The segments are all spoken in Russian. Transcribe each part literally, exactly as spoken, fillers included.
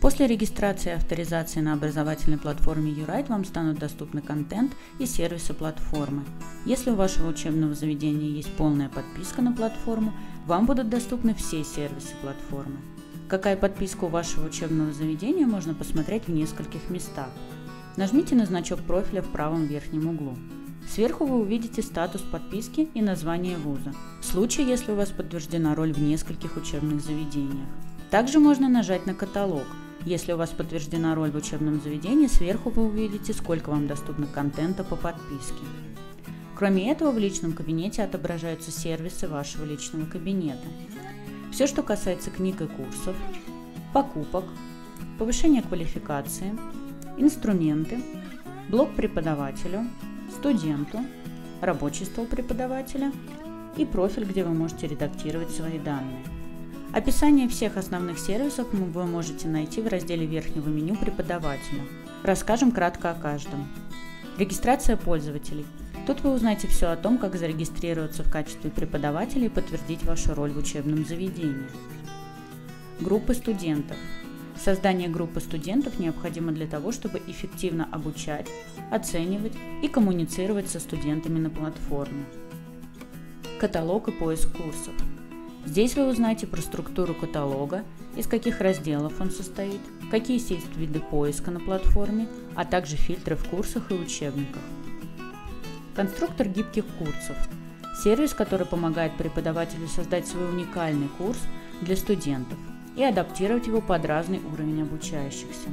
После регистрации и авторизации на образовательной платформе YouRide вам станут доступны контент и сервисы платформы. Если у вашего учебного заведения есть полная подписка на платформу, вам будут доступны все сервисы платформы. Какая подписка у вашего учебного заведения, можно посмотреть в нескольких местах. Нажмите на значок профиля в правом верхнем углу. Сверху вы увидите статус подписки и название вуза, в случае, если у вас подтверждена роль в нескольких учебных заведениях. Также можно нажать на каталог. Если у вас подтверждена роль в учебном заведении, сверху вы увидите, сколько вам доступно контента по подписке. Кроме этого, в личном кабинете отображаются сервисы вашего личного кабинета. Все, что касается книг и курсов, покупок, повышения квалификации, инструменты, блог преподавателю, студенту, рабочий стол преподавателя и профиль, где вы можете редактировать свои данные. Описание всех основных сервисов вы можете найти в разделе верхнего меню преподавателя. Расскажем кратко о каждом. Регистрация пользователей. Тут вы узнаете все о том, как зарегистрироваться в качестве преподавателя и подтвердить вашу роль в учебном заведении. Группы студентов. Создание группы студентов необходимо для того, чтобы эффективно обучать, оценивать и коммуницировать со студентами на платформе. Каталог и поиск курсов. Здесь вы узнаете про структуру каталога, из каких разделов он состоит, какие есть виды поиска на платформе, а также фильтры в курсах и учебниках. Конструктор гибких курсов – сервис, который помогает преподавателю создать свой уникальный курс для студентов и адаптировать его под разный уровень обучающихся.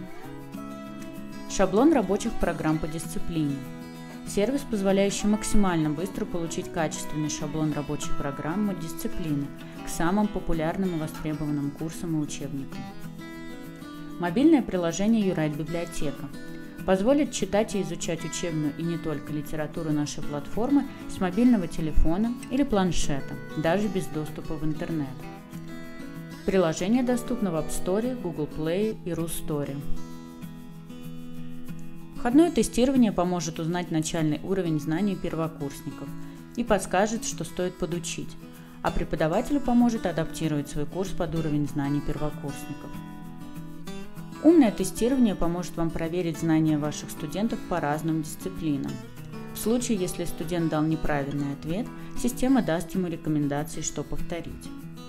Шаблон рабочих программ по дисциплине. Сервис, позволяющий максимально быстро получить качественный шаблон рабочей программы дисциплины к самым популярным и востребованным курсам и учебникам. Мобильное приложение YouRide Библиотека позволит читать и изучать учебную и не только литературу нашей платформы с мобильного телефона или планшета, даже без доступа в интернет. Приложение доступно в App Store, Google Play и RusStore. Входное тестирование поможет узнать начальный уровень знаний первокурсников и подскажет, что стоит подучить, а преподавателю поможет адаптировать свой курс под уровень знаний первокурсников. Умное тестирование поможет вам проверить знания ваших студентов по разным дисциплинам. В случае, если студент дал неправильный ответ, система даст ему рекомендации, что повторить.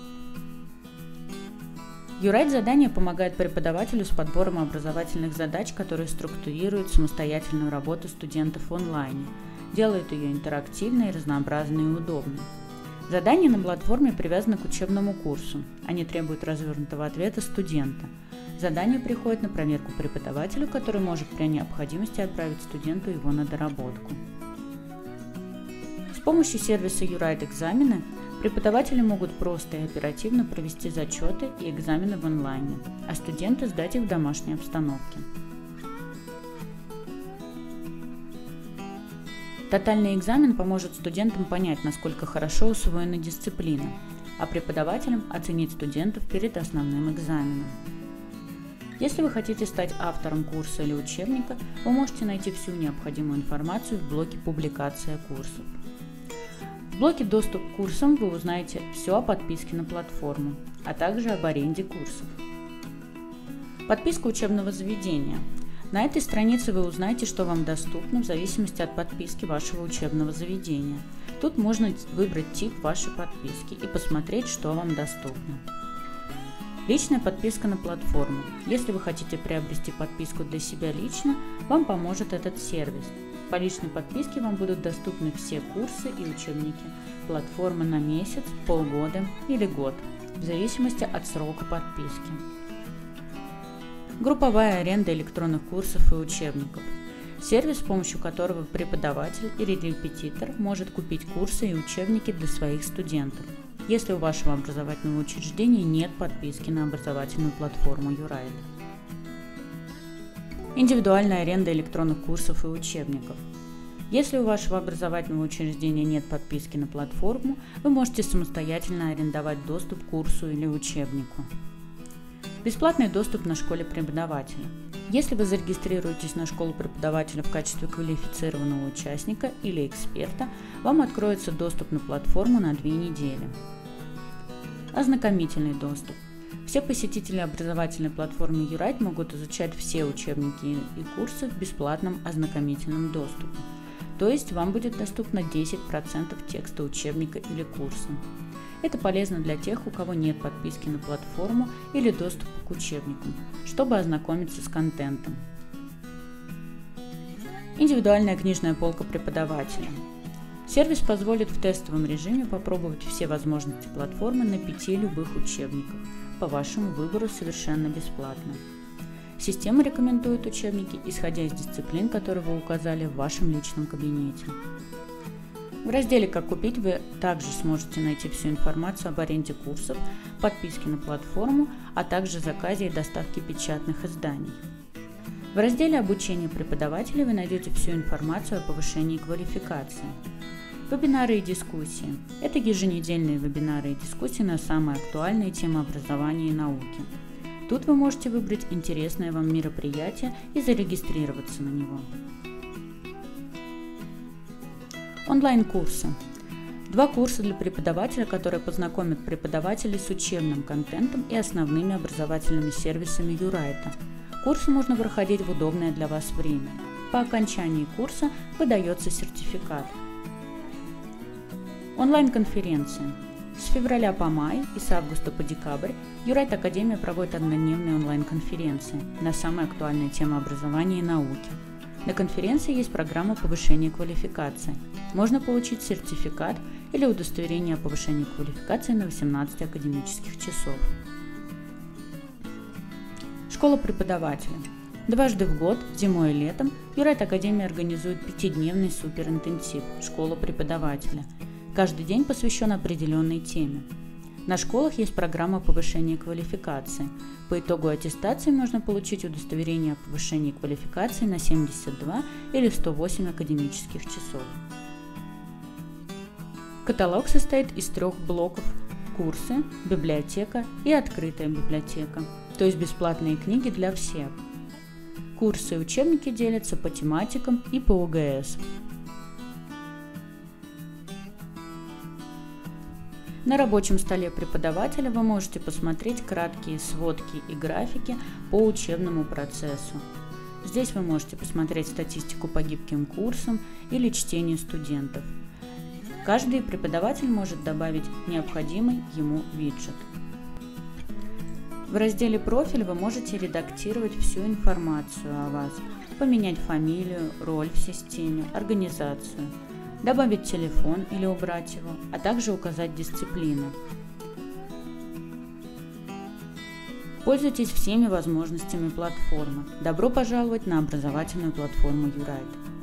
YouRide задание помогает преподавателю с подбором образовательных задач, которые структурируют самостоятельную работу студентов в онлайне, делают ее интерактивной, разнообразной и удобной. Задания на платформе привязаны к учебному курсу, они требуют развернутого ответа студента. Задание приходит на проверку преподавателю, который может при необходимости отправить студенту его на доработку. С помощью сервиса YouRide Экзамены преподаватели могут просто и оперативно провести зачеты и экзамены в онлайне, а студенты сдать их в домашней обстановке. Тотальный экзамен поможет студентам понять, насколько хорошо усвоена дисциплина, а преподавателям оценить студентов перед основным экзаменом. Если вы хотите стать автором курса или учебника, вы можете найти всю необходимую информацию в блоке «Публикация курсов». В блоке «Доступ к курсам» вы узнаете все о подписке на платформу, а также об аренде курсов. Подписка учебного заведения. На этой странице вы узнаете, что вам доступно в зависимости от подписки вашего учебного заведения. Тут можно выбрать тип вашей подписки и посмотреть, что вам доступно. Личная подписка на платформу. Если вы хотите приобрести подписку для себя лично, вам поможет этот сервис. По личной подписке вам будут доступны все курсы и учебники платформы на месяц, полгода или год, в зависимости от срока подписки. Групповая аренда электронных курсов и учебников. Сервис, с помощью которого преподаватель или репетитор может купить курсы и учебники для своих студентов, если у вашего образовательного учреждения нет подписки на образовательную платформу YouRide. Индивидуальная аренда электронных курсов и учебников. Если у вашего образовательного учреждения нет подписки на платформу, вы можете самостоятельно арендовать доступ к курсу или учебнику. Бесплатный доступ на школе преподавателя. Если вы зарегистрируетесь на школу преподавателя в качестве квалифицированного участника или эксперта, вам откроется доступ на платформу на две недели. Ознакомительный доступ. Все посетители образовательной платформы YouRide могут изучать все учебники и курсы в бесплатном ознакомительном доступе. То есть вам будет доступно десять процентов текста учебника или курса. Это полезно для тех, у кого нет подписки на платформу или доступа к учебникам, чтобы ознакомиться с контентом. Индивидуальная книжная полка преподавателя. Сервис позволит в тестовом режиме попробовать все возможности платформы на пяти любых учебниках, по вашему выбору совершенно бесплатно. Система рекомендует учебники, исходя из дисциплин, которые вы указали в вашем личном кабинете. В разделе «Как купить» вы также сможете найти всю информацию об аренде курсов, подписке на платформу, а также заказе и доставке печатных изданий. В разделе «Обучение преподавателей» вы найдете всю информацию о повышении квалификации. Вебинары и дискуссии. Это еженедельные вебинары и дискуссии на самые актуальные темы образования и науки. Тут вы можете выбрать интересное вам мероприятие и зарегистрироваться на него. Онлайн-курсы. Два курса для преподавателя, которые познакомят преподавателей с учебным контентом и основными образовательными сервисами YouRide. Курсы можно проходить в удобное для вас время. По окончании курса выдается сертификат. Онлайн-конференции. С февраля по май и с августа по декабрь YouRide Академия проводит однодневные онлайн-конференции на самые актуальные темы образования и науки. На конференции есть программа повышения квалификации. Можно получить сертификат или удостоверение о повышении квалификации на восемнадцать академических часов. Школа преподавателя. Дважды в год, зимой и летом, YouRide Академия организует пятидневный суперинтенсив «Школа преподавателя». Каждый день посвящен определенной теме. На школах есть программа повышения квалификации. По итогу аттестации можно получить удостоверение о повышении квалификации на семьдесят два или сто восемь академических часов. Каталог состоит из трех блоков: курсы, библиотека и открытая библиотека, то есть бесплатные книги для всех. Курсы и учебники делятся по тематикам и по о гэ эс. На рабочем столе преподавателя вы можете посмотреть краткие сводки и графики по учебному процессу. Здесь вы можете посмотреть статистику по гибким курсам или чтению студентов. Каждый преподаватель может добавить необходимый ему виджет. В разделе «Профиль» вы можете редактировать всю информацию о вас, поменять фамилию, роль в системе, организацию, добавить телефон или убрать его, а также указать дисциплины. Пользуйтесь всеми возможностями платформы. Добро пожаловать на образовательную платформу YouRide.